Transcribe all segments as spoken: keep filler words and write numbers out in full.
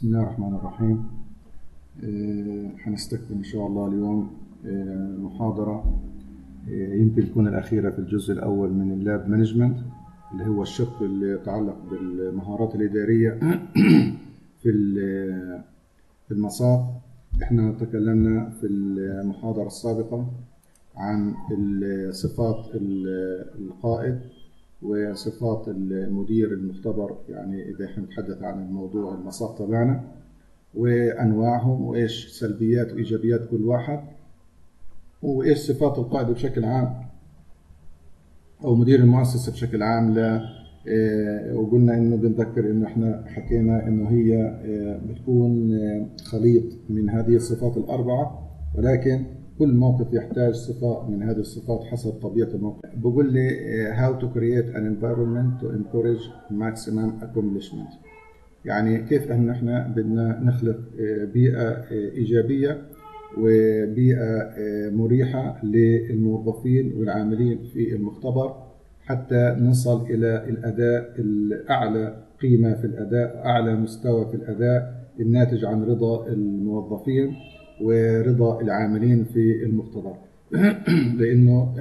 بسم الله الرحمن الرحيم. آه، هنستكمل إن شاء الله اليوم آه، محاضرة آه، يمكن تكون الأخيرة في الجزء الأول من اللاب مانجمنت، اللي هو الشق اللي يتعلق بالمهارات الإدارية في في المسار. احنا تكلمنا في المحاضرة السابقة عن صفات القائد وصفات المدير المختبر، يعني إذا احنا نتحدث عن الموضوع المسار تبعنا وأنواعهم وإيش سلبيات وإيجابيات كل واحد، وإيش صفات القائد بشكل عام أو مدير المؤسسة بشكل عام. لا إيه، وقلنا إنه بنذكر إنه إحنا حكينا إنه هي إيه بتكون إيه خليط من هذه الصفات الأربعة، ولكن كل موقف يحتاج صفة من هذه الصفات حسب طبيعة الموقف. بقول لي how to create an environment to encourage maximum accomplishment، يعني كيف إن إحنا بدنا نخلق بيئة إيجابية وبيئة مريحة للموظفين والعاملين في المختبر حتى نصل إلى الأداء الأعلى قيمة في الأداء، أعلى مستوى في الأداء الناتج عن رضا الموظفين ورضا العاملين في المختبر. لأنه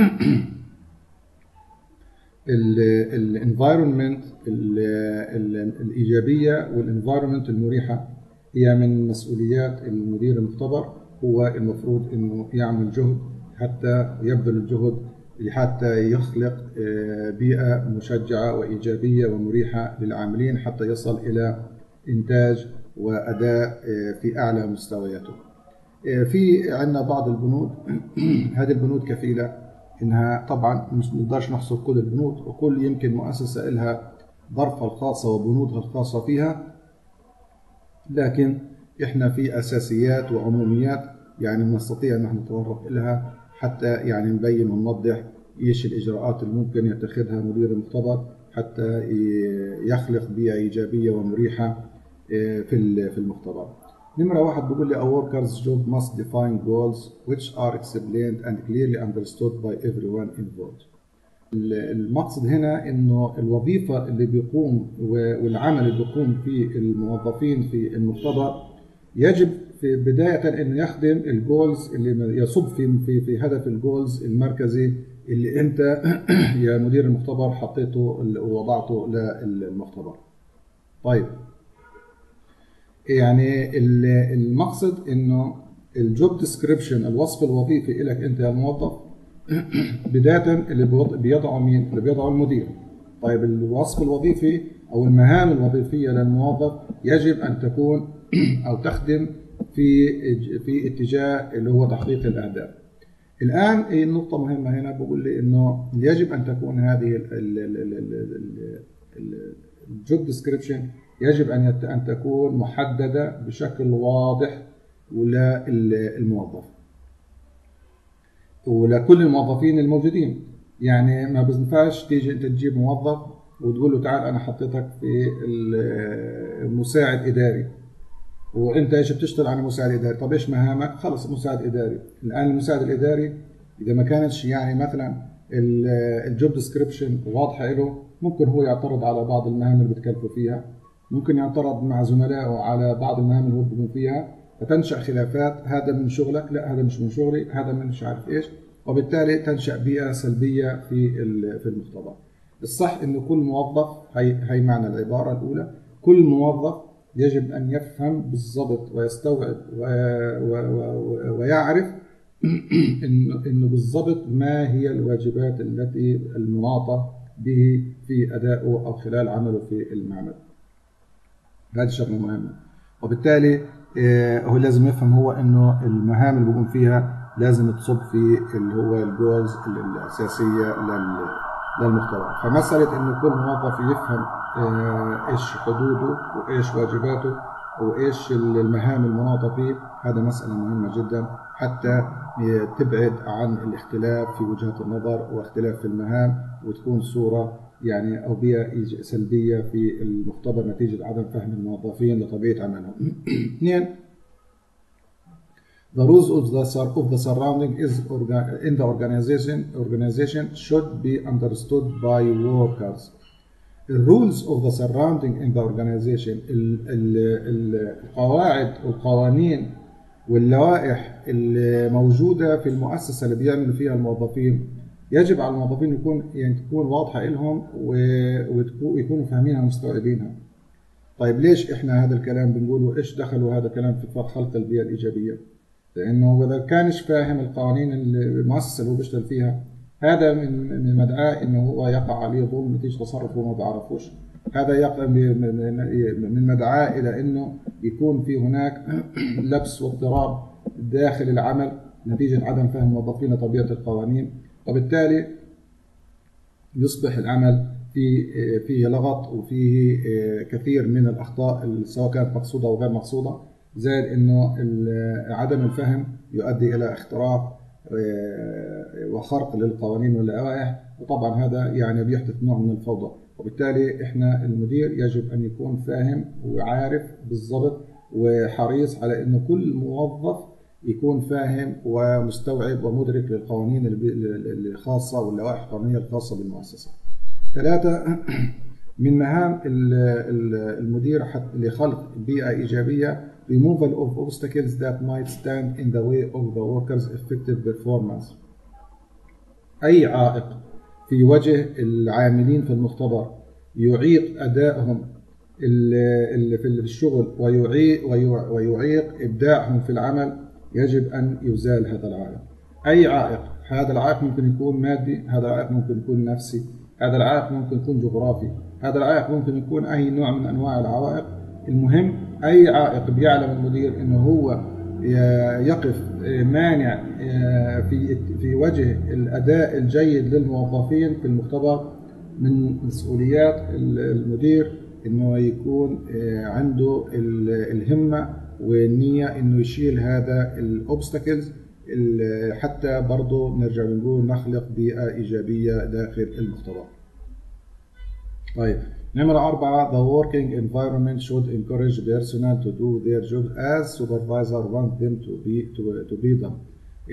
الانفايرمنت الإيجابية والانفايرمنت المريحة هي من مسؤوليات المدير المختبر. هو المفروض إنه يعمل جهد حتى يبذل الجهد حتى يخلق بيئة مشجعة وإيجابية ومريحة للعاملين حتى يصل إلى إنتاج وأداء في أعلى مستوياته. في عندنا بعض البنود هذه البنود كفيلة إنها طبعا مش نقدرش نحصر كل البنود، وكل يمكن مؤسسة لها ظرفها الخاصة وبنودها الخاصة فيها، لكن إحنا في أساسيات وعموميات يعني نستطيع أن نتطرق لها حتى يعني نبين ونوضح إيش الإجراءات اللي ممكن يتخذها مدير المختبر حتى يخلق بيئة إيجابية ومريحة في في المختبر. نمرة واحد بيقول لي a worker's job must define goals which are explained and clearly understood by everyone involved. المقصد هنا إنه الوظيفة اللي بيقوم والعمل اللي بيقوم فيه الموظفين في المختبر يجب في بداية إنه يخدم الجولز اللي يصب في في في هدف الجولز المركزي اللي أنت يا مدير المختبر حطيته ووضعته للمختبر. طيب، يعني المقصد إنه الجوب ديسكريبشن الوصف الوظيفي لك أنت يا موظف بداية اللي بيضعه مين؟ اللي بيضعه المدير. طيب، الوصف الوظيفي أو المهام الوظيفية للموظف يجب أن تكون أو تخدم في في اتجاه اللي هو تحقيق الأهداف. الآن النقطة مهمة هنا بقول لي إنه يجب أن تكون هذه الجوب ديسكريبشن يجب أن أن تكون محددة بشكل واضح للموظف ولكل الموظفين الموجودين. يعني ما بينفعش تيجي انت تجيب موظف وتقول له تعال انا حطيتك في المساعد اداري وانت ايش بتشتغل على مساعد اداري. طب ايش مهامك؟ خلص مساعد اداري. الان المساعد الاداري اذا ما كانتش يعني مثلا الجوب ديسكريبشن واضحه له، ممكن هو يعترض على بعض المهام اللي بتكلفه فيها، ممكن يعترض مع زملائه على بعض المهام اللي هو بيقوم فيها، فتنشأ خلافات. هذا من شغلك، لا هذا مش من شغلي، هذا من مش عارف ايش، وبالتالي تنشأ بيئة سلبية في في المختبر. الصح انه كل موظف، هي هي معنى العبارة الأولى، كل موظف يجب أن يفهم بالضبط ويستوعب ويعرف إنه إنه بالضبط ما هي الواجبات التي المناطة به في أدائه أو خلال عمله في المعمل. هذه شغلة مهمة، وبالتالي هو لازم يفهم هو إنه المهام اللي بيقوم فيها لازم تصب في اللي هو الجولز الأساسية للمختبر. فمسألة إنه كل موظف يفهم إيش حدوده وإيش واجباته وإيش المهام المناطة فيه، هذا مسألة مهمة جدا حتى تبعد عن الاختلاف في وجهات النظر واختلاف في المهام، وتكون صورة يعني أو بيئة سلبية في المختبر نتيجة عدم فهم الموظفين لطبيعة عملهم. اثنين، the rules of the of the surrounding is in the organization organization should be understood by workers. الرولز اوف ذا سراوندينج ان ذا اورجانيزيشن، القواعد والقوانين واللوائح اللي موجوده في المؤسسه اللي بيعملوا فيها الموظفين، يجب على الموظفين يكون يعني تكون واضحه لهم ويكونوا فاهمينها ومستوعبينها. طيب ليش احنا هذا الكلام بنقوله؟ ايش دخلوا هذا الكلام في خلق البيئه الايجابيه؟ لانه اذا كانش فاهم القوانين المؤسسه اللي هو بيشتغل فيها، هذا من من مدعاه انه هو يقع عليه ظلم نتيجه تصرف هو ما بيعرفوش. هذا يقع من مدعاه الى انه يكون في هناك لبس واضطراب داخل العمل نتيجه عدم فهم الموظفين طبيعه القوانين، وبالتالي يصبح العمل في فيه لغط وفيه كثير من الاخطاء سواء كانت مقصوده او غير مقصوده، زائد انه عدم الفهم يؤدي الى اختراق وخرق للقوانين واللوائح، وطبعا هذا يعني بيحدث نوع من الفوضى. وبالتالي احنا المدير يجب ان يكون فاهم وعارف بالضبط وحريص على انه كل موظف يكون فاهم ومستوعب ومدرك للقوانين الخاصه واللوائح القانونيه الخاصه بالمؤسسه. ثلاثة، من مهام المدير لخلق بيئة إيجابية removal of obstacles that might stand in the way of the workers' effective performance. أي عائق في وجه العاملين في المختبر يعيق أدائهم اللي في الشغل ويعيق, ويعيق إبداعهم في العمل يجب أن يزال هذا العائق. أي عائق، هذا العائق ممكن يكون مادي، هذا العائق ممكن يكون نفسي، هذا العائق ممكن يكون جغرافي، هذا العائق ممكن يكون أي نوع من أنواع العوائق. المهم أي عائق بيعلم المدير إنه هو يقف مانع في في وجه الأداء الجيد للموظفين في المختبر، من مسؤوليات المدير إنه يكون عنده الهمة والنية إنه يشيل هذا الأوبستاكلز حتى برضه نرجع نقول نخلق بيئة إيجابية داخل المختبر. طيب نمرة أربعة، the working environment should encourage personnel to do their job as supervisor want them to be to, to be done.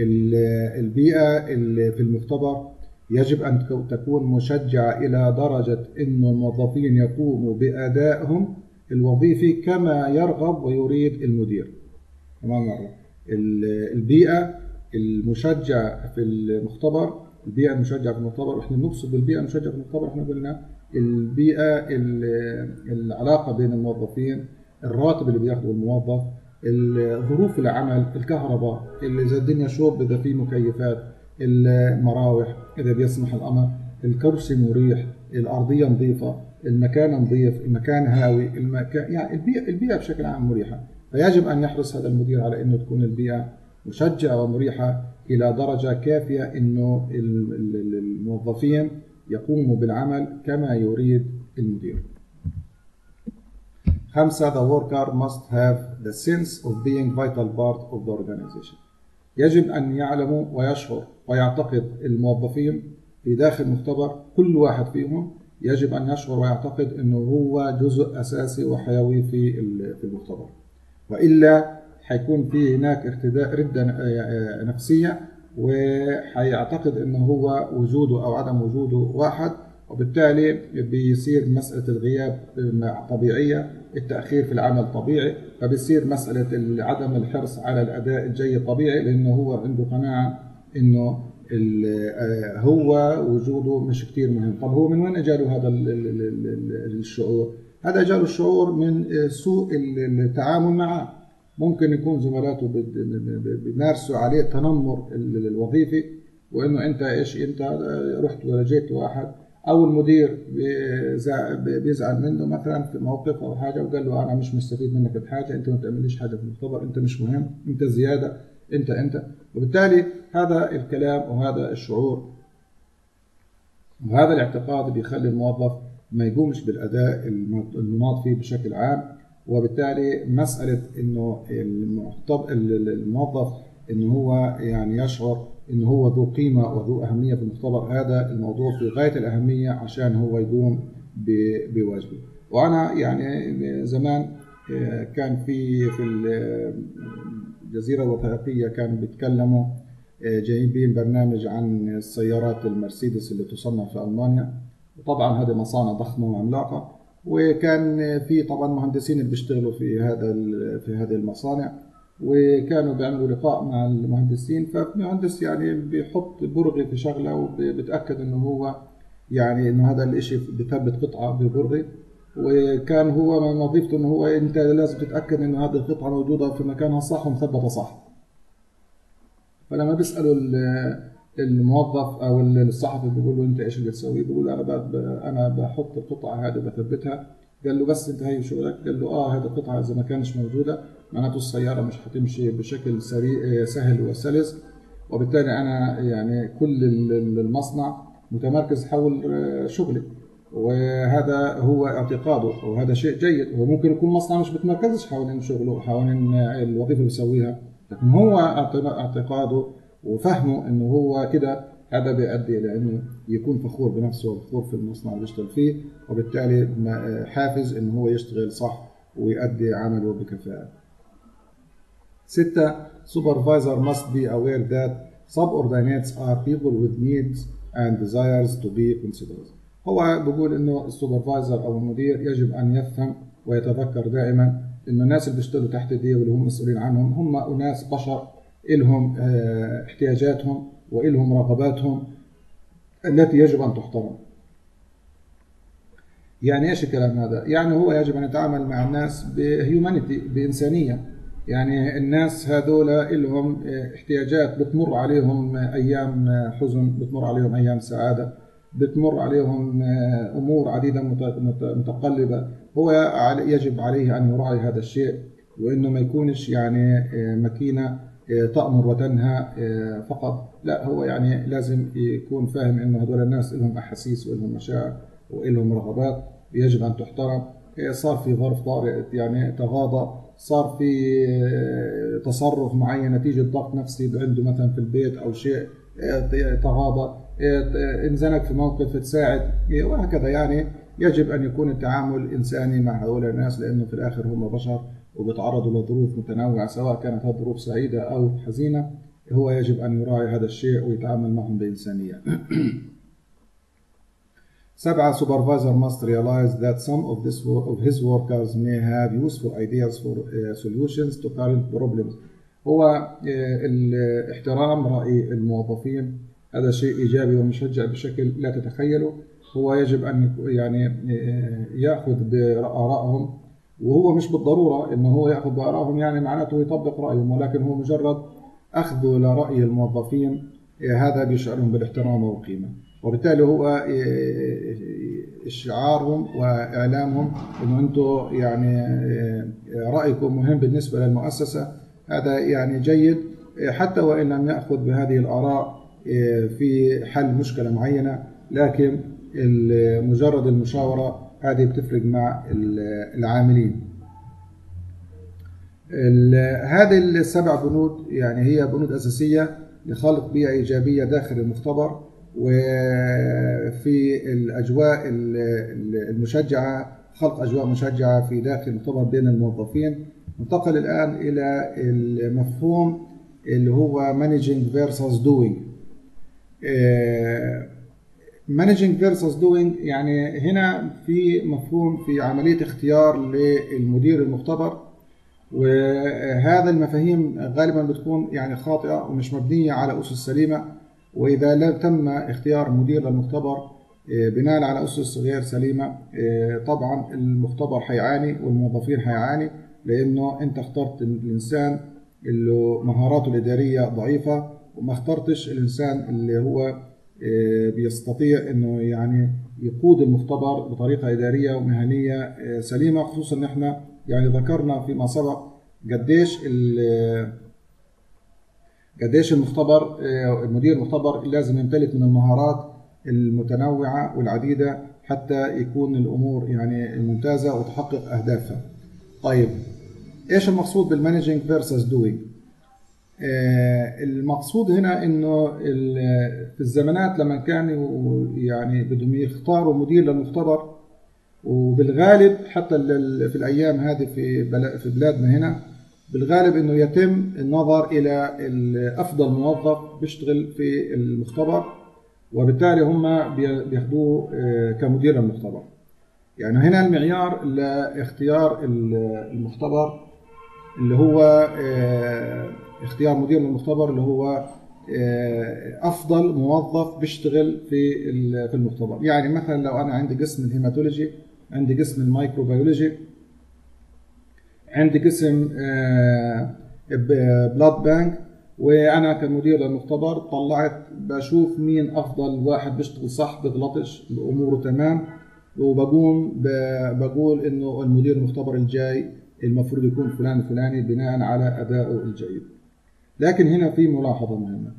البيئة اللي في المختبر يجب أن تكون مشجعة إلى درجة إن الموظفين يقوموا بأدائهم الوظيفي كما يرغب ويريد المدير. كمان مرة، البيئة المشجعة في المختبر، البيئة المشجعة في المختبر، احنا نقصد بالبيئة المشجعة في المختبر احنا قلنا البيئة العلاقة بين الموظفين، الراتب اللي بياخده الموظف، ظروف العمل، الكهرباء، اللي إذا الدنيا شوب إذا في مكيفات، المراوح إذا بيسمح الأمر، الكرسي مريح، الأرضية نظيفة، المكان نظيف، المكان هاوي، المكان يعني البيئة البيئة بشكل عام مريحة. فيجب أن يحرص هذا المدير على إنه تكون البيئة مشجعة ومريحة إلى درجة كافية إنه الموظفين يقوموا بالعمل كما يريد المدير. خمسة، the worker must have the sense of being vital part of the organization. يجب أن يعلموا ويشعر ويعتقد الموظفين في داخل المختبر، كل واحد فيهم يجب أن يشعر ويعتقد أنه هو جزء أساسي وحيوي في في المختبر، وإلا حيكون في هناك ارتداء ردة نفسية، وحيعتقد أنه هو وجوده أو عدم وجوده واحد، وبالتالي بيصير مسألة الغياب طبيعية، التأخير في العمل طبيعي، فبيصير مسألة عدم الحرص على الأداء الجيد طبيعي، لأنه هو عنده قناعة أنه هو وجوده مش كتير مهم. طب هو من وين اجاله هذا الشعور؟ هذا اجاله الشعور من سوء التعامل معه. ممكن يكون زملاته بيمارسوا عليه التنمر الوظيفي، وانه انت ايش انت رحت ولجيت واحد، او المدير بيزعل منه مثلا في موقف او حاجه وقال له انا مش مستفيد منك بحاجه، انت ما بتعمليش حاجه في المختبر، انت مش مهم، انت زياده، انت انت وبالتالي هذا الكلام وهذا الشعور وهذا الاعتقاد بيخلي الموظف ما يقومش بالاداء المناط فيه بشكل عام. وبالتالي مساله انه الموظف انه هو يعني يشعر انه هو ذو قيمه وذو اهميه في المختبر، هذا الموضوع في غايه الاهميه عشان هو يقوم بواجبه. وانا يعني زمان كان في في الجزيره الوثائقيه كان بيتكلموا جايبين برنامج عن السيارات المرسيدس اللي تصنع في ألمانيا، وطبعا هذه مصانع ضخمة وعملاقة، وكان في طبعا مهندسين اللي بيشتغلوا في هذا في هذه المصانع، وكانوا بيعملوا لقاء مع المهندسين. فالمهندس يعني بيحط برغي في شغله وبيتاكد انه هو يعني انه هذا الاشي بثبت قطعه ببرغي، وكان هو من وظيفته انه هو انت لازم تتاكد انه هذه القطعه موجوده في مكانها صح ومثبته صح. فلما بيسالوا الموظف او الصحفي بيقول له انت ايش اللي بتسوي؟ بيقول له انا انا بحط القطعه هذه بثبتها. قال له بس انت هي شغلك؟ قال له اه هذه القطعه اذا ما كانش موجوده معناته السياره مش هتمشي بشكل سريع سهل وسلس، وبالتالي انا يعني كل المصنع متمركز حول شغلي، وهذا هو اعتقاده وهذا شيء جيد. وممكن يكون مصنع مش بتمركزش حوالين شغله حوالين الوظيفه اللي بيسويها، لكن هو اعتقاده وفهمه انه هو كده هذا بيؤدي الى انه يكون فخور بنفسه وفخور في المصنع اللي بيشتغل فيه، وبالتالي حافز انه هو يشتغل صح ويؤدي عمله بكفاءة. ستة supervisor must be aware that subordinates are people with needs and desires to be considered. هو بيقول انه السوبرفايزر او المدير يجب ان يفهم ويتذكر دائما انه الناس اللي بيشتغلوا تحت ايديه واللي هم مسؤولين عنهم هم اناس بشر، إلهم احتياجاتهم وإلهم رغباتهم التي يجب أن تحترم. يعني إيش الكلام هذا؟ يعني هو يجب أن يتعامل مع الناس بهيومانيتي، بإنسانية. يعني الناس هذول إلهم احتياجات، بتمر عليهم أيام حزن، بتمر عليهم أيام سعادة، بتمر عليهم أمور عديدة متقلبة. هو يجب عليه أن يراعي هذا الشيء، وإنه ما يكونش يعني ماكينة تأمر وتنهى فقط، لا هو يعني لازم يكون فاهم إنه هذول الناس لهم أحاسيس ولهم مشاعر ولهم رغبات يجب أن تحترم. صار في ظرف طارئ يعني تغاضى، صار في تصرف معين نتيجة ضغط نفسي عنده مثلا في البيت أو شيء تغاضى، انزنق في موقف تساعد، وهكذا. يعني يجب أن يكون التعامل إنساني مع هؤلاء الناس، لأنه في الآخر هم بشر وبيتعرضوا لظروف متنوعة سواء كانت هذه ظروف سعيدة أو حزينة. هو يجب أن يراعي هذا الشيء ويتعامل معهم بإنسانية. سبعة supervisor must realize that some of, this, of his workers may have useful ideas for uh, solutions to current problems. هو الاحترام رأي الموظفين هذا شيء إيجابي ومشجع بشكل لا تتخيله. هو يجب أن يعني يأخذ بآرائهم، وهو مش بالضرورة إنه هو يأخذ بآرائهم يعني معناته يطبق رأيهم، ولكن هو مجرد أخذه لرأي الموظفين هذا بيشعرهم بالاحترام والقيمة، وبالتالي هو إشعارهم وإعلامهم إنه أنتم يعني رأيكم مهم بالنسبة للمؤسسة. هذا يعني جيد حتى وإن لم يأخذ بهذه الآراء في حل مشكلة معينة، لكن مجرد المشاورة هذه بتفرق مع العاملين. هذه السبع بنود يعني هي بنود أساسية لخلق بيئة إيجابية داخل المختبر وفي الأجواء المشجعة، خلق أجواء مشجعة في داخل المختبر بين الموظفين. ننتقل الآن إلى المفهوم اللي هو managing versus doing. managing versus doing يعني هنا في مفهوم في عملية اختيار للمدير المختبر، وهذا المفاهيم غالبا بتكون يعني خاطئة ومش مبنية على أسس سليمة. وإذا لم تم اختيار مدير للمختبر بناء على أسس غير سليمة طبعا المختبر حيعاني والموظفين حيعاني، لأنه أنت اخترت الإنسان اللي مهاراته الإدارية ضعيفة وما اخترتش الإنسان اللي هو بيستطيع أنه يعني يقود المختبر بطريقة إدارية ومهنية سليمة. خصوصا أن احنا يعني ذكرنا فيما سبق قديش قديش المختبر المدير المختبر لازم يمتلك من المهارات المتنوعة والعديدة حتى يكون الأمور يعني ممتازة وتحقق أهدافها. طيب إيش المقصود بالمانجينج فيرسس دوينج؟ المقصود هنا إنه في الزمانات لما كانوا يعني بدهم يختاروا مدير للمختبر، وبالغالب حتى في الأيام هذه في في بلادنا هنا بالغالب إنه يتم النظر إلى أفضل موظف بيشتغل في المختبر وبالتالي هم بياخدوه كمدير للمختبر. يعني هنا المعيار لاختيار المختبر اللي هو اختيار مدير للمختبر اللي هو افضل موظف بيشتغل في في المختبر. يعني مثلا لو انا عندي قسم الهيماتولوجي، عندي قسم الميكروبيولوجي، عندي قسم بلاد بانك، وانا كمدير للمختبر طلعت بشوف مين افضل واحد بيشتغل صح بيغلطش اموره تمام، وبقوم بقول انه المدير المختبر الجاي المفروض يكون فلان الفلاني بناء على ادائه الجيد. لكن هنا في ملاحظه مهمه،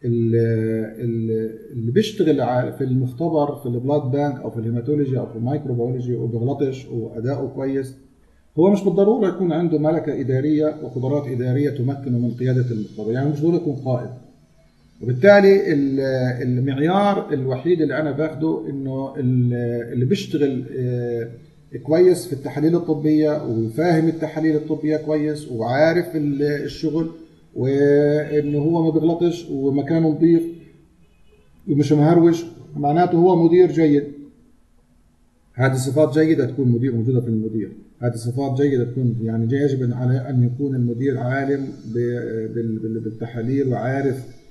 اللي بيشتغل في المختبر في البلاد بانك او في الهيماتولوجي او في الميكروبيولوجي وبيغلطش واداؤه كويس، هو مش بالضروره يكون عنده ملكه اداريه وقدرات اداريه تمكنه من قياده المختبر، يعني مش ضروري يكون قائد. وبالتالي المعيار الوحيد اللي انا باخده انه اللي بيشتغل كويس في التحاليل الطبيه وفاهم التحاليل الطبيه كويس وعارف الشغل، وانه هو ما بيغلطش ومكانه نظيف ومش مهروش، معناته هو مدير جيد. هذه صفات جيده تكون مدير موجوده في المدير، هذه صفات جيده تكون يعني يجب على ان يكون المدير عالم بالتحاليل وعارف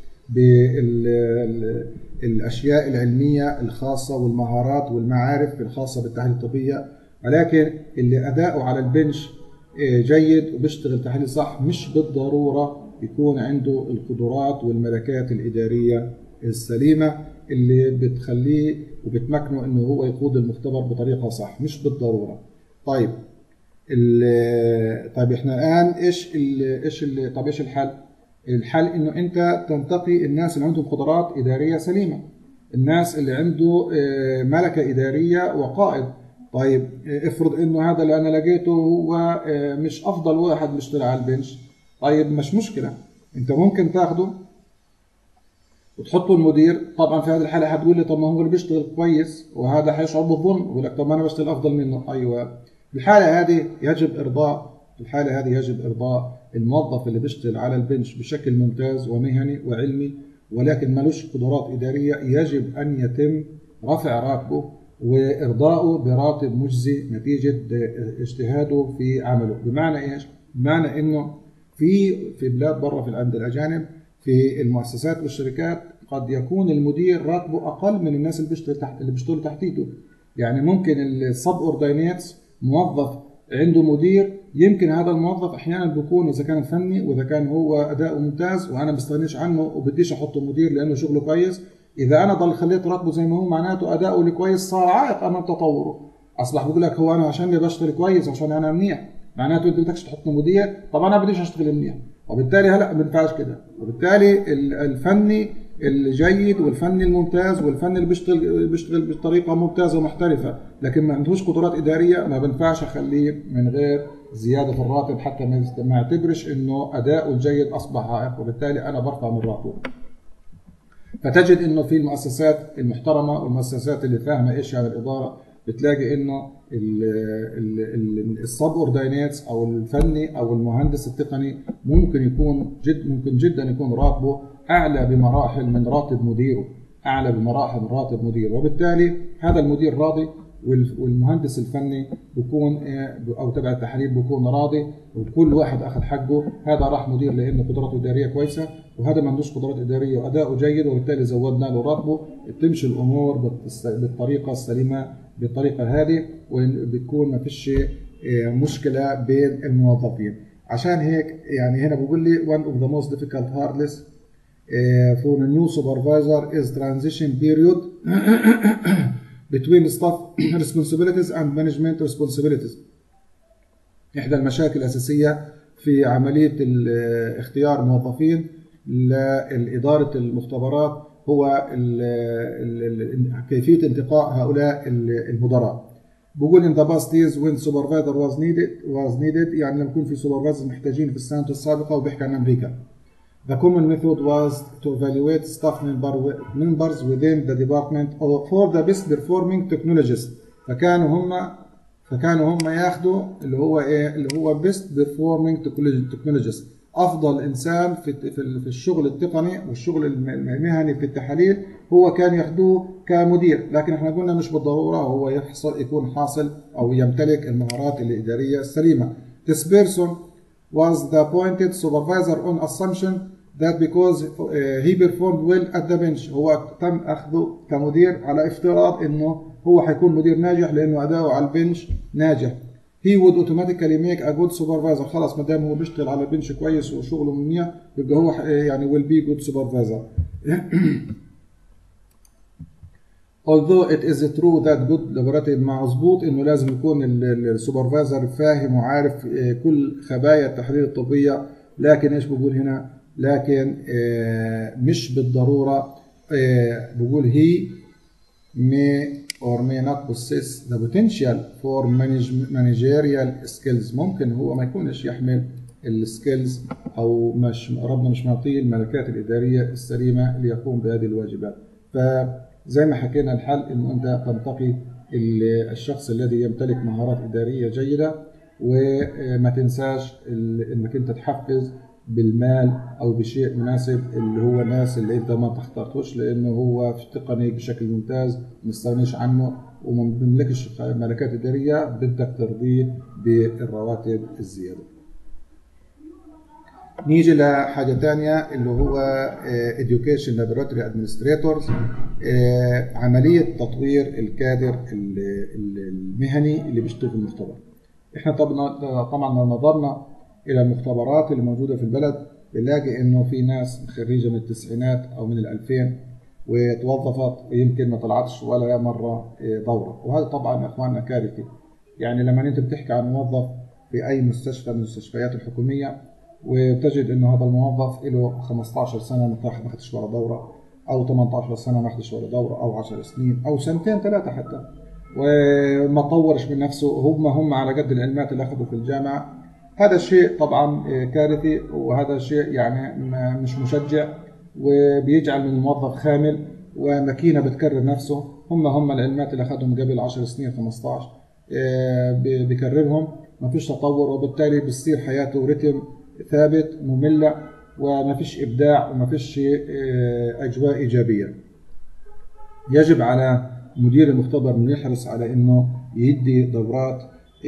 بالاشياء العلميه الخاصه والمهارات والمعارف الخاصه بالتحاليل الطبيه. ولكن اللي اداؤه على البنش جيد وبيشتغل تحليل صح مش بالضروره يكون عنده القدرات والملكات الاداريه السليمه اللي بتخليه وبتمكنه انه هو يقود المختبر بطريقه صح، مش بالضروره. طيب طيب احنا الان ايش ال ايش ال طب ايش الحل؟ الحل انه انت تنتقي الناس اللي عندهم قدرات اداريه سليمه، الناس اللي عنده ملكه اداريه وقائد. طيب افرض انه هذا اللي انا لقيته هو مش افضل واحد بيشتغل على البنش، طيب مش مشكله، انت ممكن تاخده وتحطه المدير. طبعا في هذه الحاله هتقول لي طب ما هو اللي بيشتغل كويس وهذا هيشعر بالظلم، يقول لك طب ما انا بشتغل افضل منه. ايوه، في الحاله هذه يجب ارضاء في الحاله هذه يجب ارضاء الموظف اللي بيشتغل على البنش بشكل ممتاز ومهني وعلمي، ولكن ملوش قدرات اداريه، يجب ان يتم رفع راتبه وارضائه براتب مجزي نتيجه اجتهاده في عمله. بمعنى ايش؟ بمعنى انه في في بلاد بره في عند الاجانب في المؤسسات والشركات قد يكون المدير راتبه اقل من الناس اللي بيشتغل تحت اللي بيشتغلوا تحتيته. يعني ممكن السب اوردينيتس موظف عنده مدير، يمكن هذا الموظف احيانا بيكون اذا كان فني واذا كان هو اداؤه ممتاز وانا ما بستغنيش عنه وبديش احطه مدير لانه شغله كويس، اذا انا ضل خليت راتبه زي ما هو معناته اداؤه الكويس صار عائق امام تطوره. اصبح بقول لك هو انا عشان بشتغل كويس عشان انا منيح معناته انت بدكش تحطني مدير، طب انا بديش اشتغل منيح، وبالتالي هلا ما بينفعش كده. وبالتالي الفني الجيد والفني الممتاز والفني اللي بيشتغل بيشتغل بطريقه ممتازه ومحترفه لكن ما عندهوش قدرات اداريه ما بينفعش اخليه من غير زياده في الراتب حتى ما يعتبرش انه اداؤه الجيد اصبح عائق، وبالتالي انا برفع من راتبه. فتجد انه في المؤسسات المحترمه والمؤسسات اللي فاهمه ايش يعني الاداره بتلاقي انه السب اوردينيتس او الفني او المهندس التقني ممكن يكون جد ممكن جدا يكون راتبه اعلى بمراحل من راتب مديره، اعلى بمراحل من راتب مديره، وبالتالي هذا المدير راضي والمهندس الفني بيكون او تبع التحاليل بيكون راضي وكل واحد اخذ حقه. هذا راح مدير لانه قدراته اداريه كويسه وهذا ما عندوش قدرات اداريه واداؤه جيد وبالتالي زودنا له راتبه. تمشي الامور بالطريقه السليمه بالطريقه هذه وبتكون ما فيش مشكله بين الموظفين. عشان هيك يعني هنا بقول لي one of the most difficult hardness for a new supervisor is transition period between staff responsibilities and management responsibilities. إحدى المشاكل الأساسية في عملية اختيار الموظفين لإدارة المختبرات هو ال ال كيفية انتقاء هؤلاء المدراء. بقول in the past years when supervisor was needed was needed يعني لما يكون في supervisors محتاجين في السنوات السابقة وبيحكي عن أمريكا. The common method was to evaluate staff member members within the department for the best performing technologists. فكانوا هم فكانوا هم ياخدوا اللي هو ايه اللي هو best performing technologists، افضل انسان في في الشغل التقني والشغل المهني في التحاليل هو كان ياخدوه كمدير، لكن احنا قلنا مش بالضروره هو يحصل يكون حاصل او يمتلك المهارات الاداريه السليمه. This person was the appointed supervisor on assumption that because he performed well at the bench. هو تم اخذه كمدير على افتراض انه هو حيكون مدير ناجح لانه اداؤه على البنش ناجح. He would automatically make a good supervisor. خلاص ما دام هو بيشتغل على البنش كويس وشغله منيح يبقى هو يعني will be good supervisor. Although it is true that good laboratory مظبوط انه لازم يكون السوبرفايزر فاهم وعارف كل خبايا التحاليل الطبيه، لكن ايش بقول هنا؟ لكن مش بالضروره. بقول he may or may not possess the potential for managerial skills. ممكن هو ما يكونش يحمل السكيلز او مش ربنا مش معطيه الملكات الاداريه السليمه ليقوم بهذه الواجبات. فزي ما حكينا الحل انه انت تنتقي الشخص الذي يمتلك مهارات اداريه جيده، وما تنساش انك انت تحفز بالمال او بشيء مناسب اللي هو الناس اللي انت ما تختارتوش، لانه هو في تقني بشكل ممتاز ما تستغنيش عنه وما بيملكش ملكات اداريه بدك ترضيه بالرواتب الزياده. نيجي لحاجه ثانيه اللي هو education laboratory administrators، عمليه تطوير الكادر المهني اللي بيشتغل في المختبر. احنا طبعا لو نظرنا الى المختبرات اللي موجوده في البلد بنلاقي انه في ناس خريجه من التسعينات او من الألفين وتوظفت ويمكن ما طلعتش ولا مره دوره، وهذا طبعا يا اخواننا كارثي. يعني لما انت بتحكي عن موظف في اي مستشفى من المستشفيات الحكوميه وبتجد انه هذا الموظف له خمستاشر سنه ما اخذش ولا دوره، او تمنتاشر سنه ما اخذش ولا دوره، او عشر سنين او سنتين ثلاثه حتى، وما طورش من نفسه، هم هم على قد العلمات اللي اخذوا في الجامعه. هذا الشيء طبعا كارثي، وهذا شيء يعني مش مشجع، وبيجعل من الموظف خامل وماكينه بتكرر نفسه. هم هم العلمات اللي اخذهم قبل عشر سنين خمستاشر بيكررهم، ما فيش تطور، وبالتالي بتصير حياته رتم ثابت ممله، وما فيش ابداع وما فيش اجواء ايجابيه. يجب على مدير المختبر انه يحرص على انه يدي دورات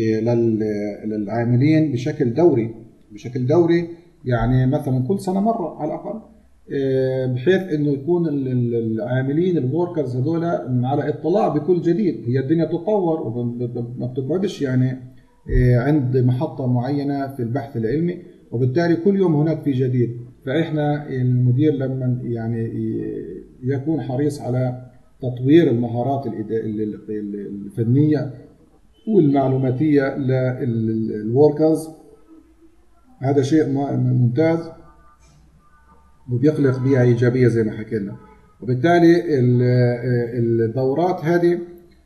للعاملين بشكل دوري بشكل دوري يعني مثلا كل سنه مره على الاقل، بحيث انه يكون العاملين الوركرز هذول على اطلاع بكل جديد. هي الدنيا بتتطور وما بتقعدش يعني عند محطه معينه في البحث العلمي، وبالتالي كل يوم هناك في جديد. فاحنا المدير لما يعني يكون حريص على تطوير المهارات الفنيه والمعلوماتيه للوركرز، هذا شيء ممتاز وبيخلق بيئه ايجابيه زي ما حكينا. وبالتالي الدورات هذه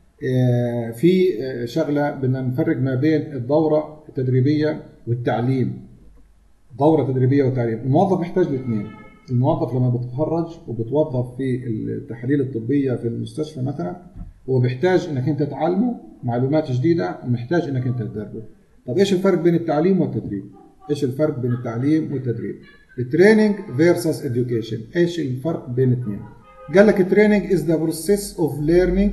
في شغله بدنا نفرق ما بين الدوره التدريبيه والتعليم. دوره تدريبيه وتعليم، الموظف محتاج الاثنين. الموظف لما بتخرج وبتوظف في التحاليل الطبيه في المستشفى مثلا، هو بيحتاج انك انت تعلمه معلومات جديده، ومحتاج انك انت تدربه. طب ايش الفرق بين التعليم والتدريب؟ ايش الفرق بين التعليم والتدريب؟ التريننج فيرسس education. ايش الفرق بين الاثنين؟ قال لك التريننج is the process of learning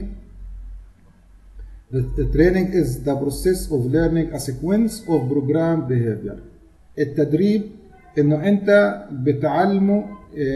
the training is the process of learning a sequence of programmed behavior. التدريب انه انت بتعلمه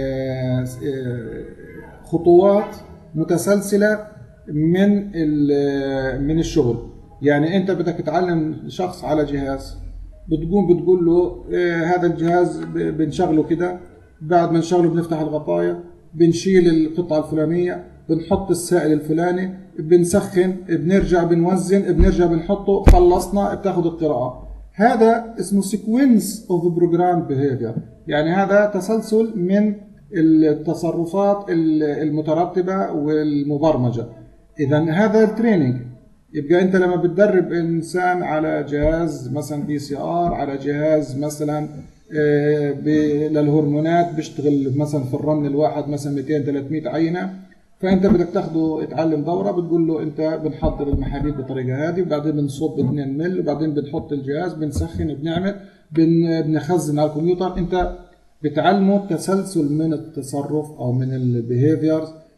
خطوات متسلسله من من الشغل. يعني انت بدك تعلم شخص على جهاز، بتقوم بتقول له هذا الجهاز بنشغله كده، بعد ما نشغله بنفتح الغطايا، بنشيل القطعه الفلانيه، بنحط السائل الفلاني، بنسخن، بنرجع بنوزن، بنرجع بنحطه، خلصنا بتاخذ القراءه. هذا اسمه sequence of programmed behavior. يعني هذا تسلسل من التصرفات المترتبة والمبرمجة. إذا هذا التريننج. يبقى أنت لما بتدرب إنسان على جهاز مثلا بي سي آر، على جهاز مثلا للهرمونات بيشتغل مثلا في الرن الواحد مثلا مئتين ثلاثمئة عينة، فانت بدك تاخده اتعلم دوره، بتقول له انت بنحضر المحاليل بالطريقه هذه، وبعدين بنصب اثنين مل، وبعدين بنحط الجهاز، بنسخن، بنعمل بن بنخزن على الكمبيوتر. انت بتعلمه تسلسل من التصرف او من البيهيفيرز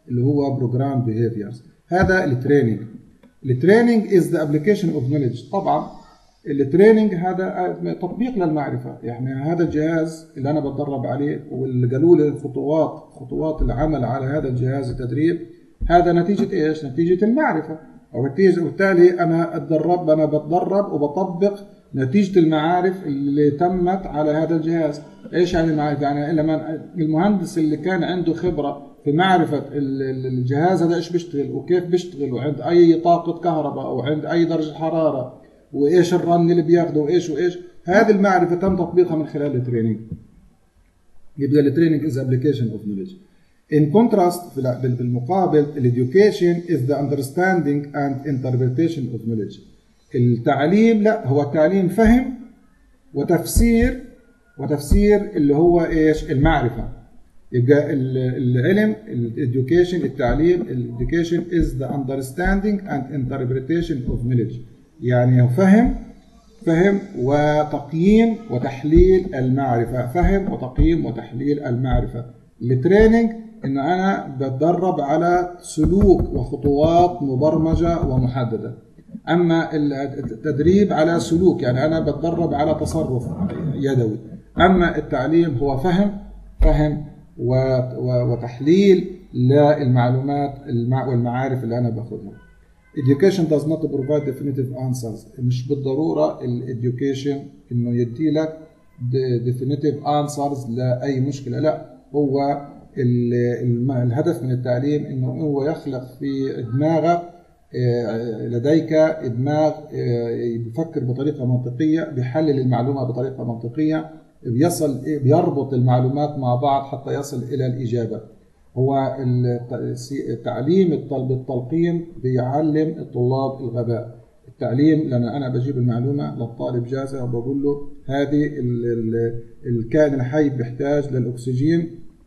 اللي هو بروجرام بيهيفيرز. هذا التريننج. التريننج از ذا ابلكيشن اوف نوليدج. طبعا التريننج هذا تطبيق للمعرفه، يعني هذا الجهاز اللي انا بتدرب عليه واللي قالوا لي خطوات خطوات العمل على هذا الجهاز التدريب، هذا نتيجه ايش؟ نتيجه المعرفه، وبالتالي انا اتدرب انا بتدرب وبطبق نتيجه المعارف اللي تمت على هذا الجهاز. ايش يعني المعارف؟ يعني لما المهندس اللي كان عنده خبره في معرفه الجهاز هذا ايش بيشتغل وكيف بيشتغل وعند اي طاقه كهرباء او عند اي درجه حراره وايش الرن اللي بياخده وايش وايش، هذه المعرفه تم تطبيقها من خلال التريننج. يبقى التريننج از ابلكيشن اوف نوليدج. In contrast بالمقابل education is the understanding and interpretation of knowledge. التعليم لا، هو التعليم فهم وتفسير وتفسير اللي هو ايش؟ المعرفة. يبقى العلم education التعليم education is the understanding and interpretation of knowledge، يعني فهم فهم وتقييم وتحليل المعرفة، فهم وتقييم وتحليل المعرفة. التريننج ان انا بتدرب على سلوك وخطوات مبرمجه ومحدده، اما التدريب على سلوك يعني انا بتدرب على تصرف يدوي، اما التعليم هو فهم فهم وتحليل للمعلومات والمعارف اللي انا باخدها. Education does not provide definitive answers. مش بالضروره الeducation انه يدي لك definitive answers لاي مشكله، لا، هو الهدف من التعليم انه هو يخلق في دماغك لديك دماغ بيفكر بطريقه منطقيه، بيحلل المعلومه بطريقه منطقيه، بيصل بيربط المعلومات مع بعض حتى يصل الى الاجابه. هو التعليم بالتلقين بيعلم الطلاب الغباء. التعليم لان انا بجيب المعلومه للطالب جاهزه وبقول له هذه الكائن الحي بيحتاج للاكسجين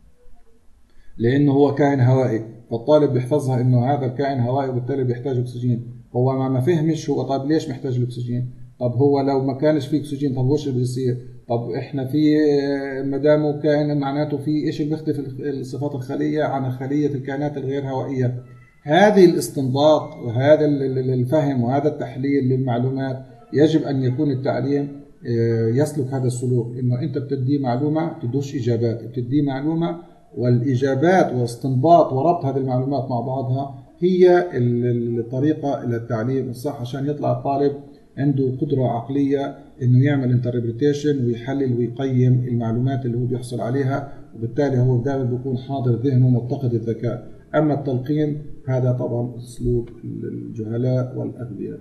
لانه هو كائن هوائي، فالطالب بيحفظها انه هذا الكائن هوائي وبالتالي بيحتاج اكسجين. هو ما ما فهمش هو طب ليش محتاج الاكسجين؟ طب هو لو ما كانش فيه اكسجين طب وش اللي بيصير؟ طب احنا في ما دامه كائن معناته في ايش اللي بيختلف الصفات الخليه عن خليه الكائنات الغير هوائيه؟ هذه الاستنباط وهذا الفهم وهذا التحليل للمعلومات يجب ان يكون التعليم يسلك هذا السلوك، انه انت بتدي معلومه بتدوش اجابات، بتدي معلومه والاجابات واستنباط وربط هذه المعلومات مع بعضها هي الطريقه الى التعليم الصح، عشان يطلع الطالب عنده قدره عقليه انه يعمل انتربريتيشن ويحلل ويقيم المعلومات اللي هو بيحصل عليها، وبالتالي هو دائما بيكون حاضر ذهنه متقد الذكاء. اما التلقين هذا طبعا اسلوب الجهلاء والاغبياء.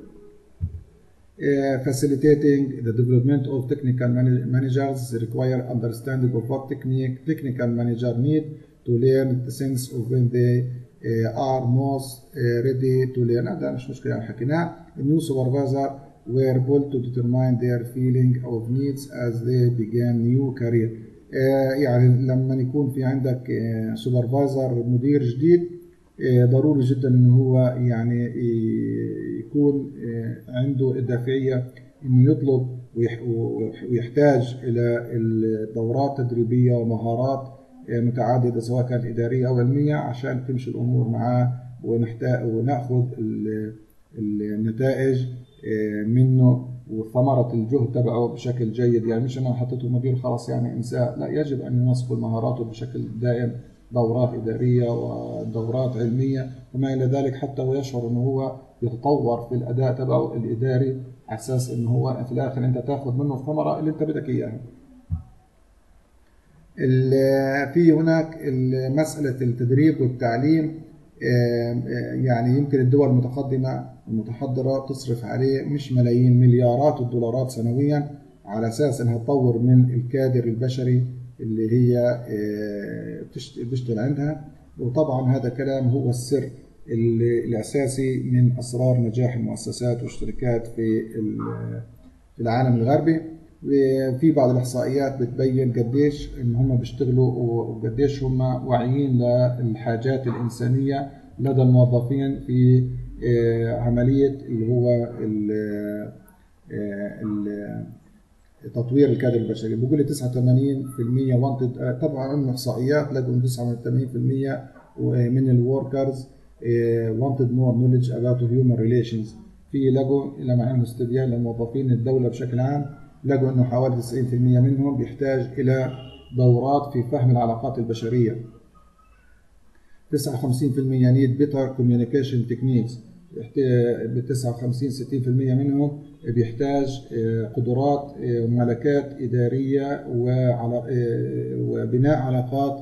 Uh, facilitating the development of technical managers require understanding of what technique technical manager need to learn the sense of when they uh, are most uh, ready to learn. هذا مش مشكلة يعني حكيناه. New supervisor were able to determine their feeling of needs as they began new career. uh, يعني لما يكون في عندك uh, supervisor مدير جديد uh, ضروري جدا انه هو يعني يكون عنده الدافعية انه يطلب ويحتاج الى الدورات تدريبية ومهارات متعددة سواء كانت ادارية او علمية عشان تمشي الامور معاه ونحتاج وناخذ النتائج منه وثمرة الجهد تبعه بشكل جيد. يعني مش انا حطيته مدير خلاص يعني انساه، لا، يجب ان ينسق مهاراته بشكل دائم، دورات إدارية ودورات علمية وما إلى ذلك، حتى ويشعر أنه هو يتطور في الأداء تبعه الإداري على أساس أنه هو في الآخر أنت تأخذ منه الثمرة اللي أنت بدك إياها. في هناك مسألة التدريب والتعليم، يعني يمكن الدول المتقدمة المتحضرة تصرف عليه مش ملايين، مليارات الدولارات سنويا على أساس أنها تطور من الكادر البشري اللي هي بتشتغل عندها. وطبعا هذا كلام هو السر الأساسي من أسرار نجاح المؤسسات والشركات في العالم الغربي. وفي بعض الإحصائيات بتبين قديش إن هم بيشتغلوا وقديش هم واعيين للحاجات الإنسانية لدى الموظفين في عملية اللي هو تطوير الكادر البشري. بيقول لي تسعة وثمانين بالمئة وانتد، طبعا عندنا احصائيات لقوا تسعة وثمانين بالمئة ومن الوركرز wanted more knowledge about human relations. في لقوا لما عملوا استبيان لموظفين الدولة بشكل عام، لقوا انه حوالي تسعين بالمئة منهم بيحتاج الى دورات في فهم العلاقات البشرية. تسعة وخمسين بالمئة need better communication techniques. ب تسعة وخمسين ستين بالمئة منهم بيحتاج قدرات وملكات إدارية وبناء علاقات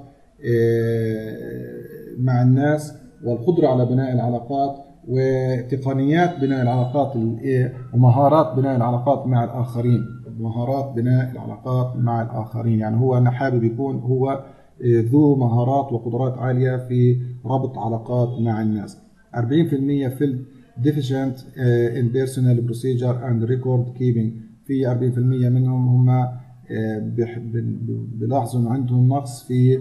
مع الناس، والقدرة على بناء العلاقات وتقنيات بناء العلاقات ومهارات بناء العلاقات مع الآخرين. مهارات بناء العلاقات مع الآخرين يعني هو أنا حابب يكون هو ذو مهارات وقدرات عالية في ربط علاقات مع الناس. أربعين بالمئة في deficient in personal procedure and record keeping. في أربعين بالمئة منهم هم بيلاحظوا أن عندهم نقص في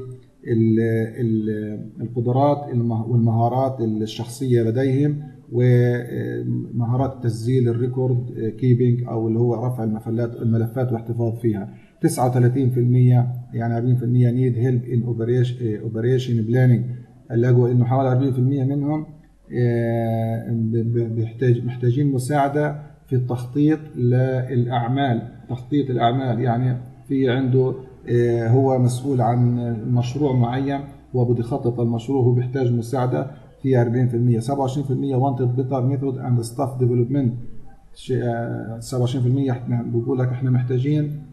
القدرات والمهارات الشخصية لديهم ومهارات تسجيل الريكورد كيبينج أو اللي هو رفع الملفات الملفات واحتفاظ فيها. تسعة وثلاثين بالمئة يعني أربعين بالمئة need help in operation planning. لقوا إنه حوالي أربعين بالمئة منهم بيحتاج محتاجين مساعدة في التخطيط للأعمال. تخطيط الأعمال يعني في عنده هو مسؤول عن مشروع معين وبده يخطط المشروع، هو بيحتاج مساعدة في أربعين بالمئة. سبعة وعشرين بالمئة wanted better method and staff development. سبعة وعشرين بالمئة احنا بقول لك احنا محتاجين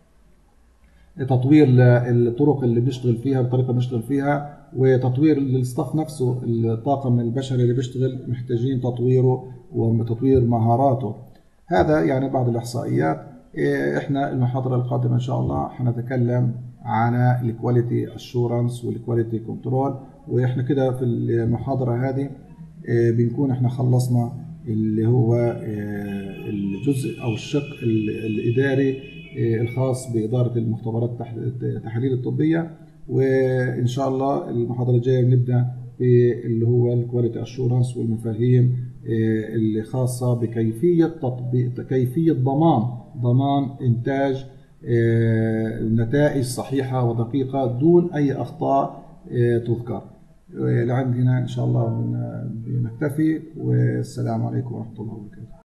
تطوير الطرق اللي بنشتغل فيها بالطريقه اللي بنشتغل فيها، وتطوير الستاف نفسه الطاقم البشري اللي بيشتغل محتاجين تطويره وتطوير مهاراته. هذا يعني بعض الاحصائيات. احنا المحاضره القادمه ان شاء الله حنتكلم عن الكواليتي اشورنس والكواليتي كنترول، واحنا كده في المحاضره هذه بنكون احنا خلصنا اللي هو الجزء او الشق الاداري الخاص بإدارة المختبرات التحاليل الطبية. وإن شاء الله المحاضرة الجاية بنبدأ باللي هو الكواليتي أشورنس والمفاهيم اللي خاصة بكيفية تطبيق كيفية ضمان ضمان إنتاج نتائج صحيحة ودقيقة دون أي أخطاء تذكر. لعند هنا إن شاء الله بنكتفي، والسلام عليكم ورحمة الله وبركاته.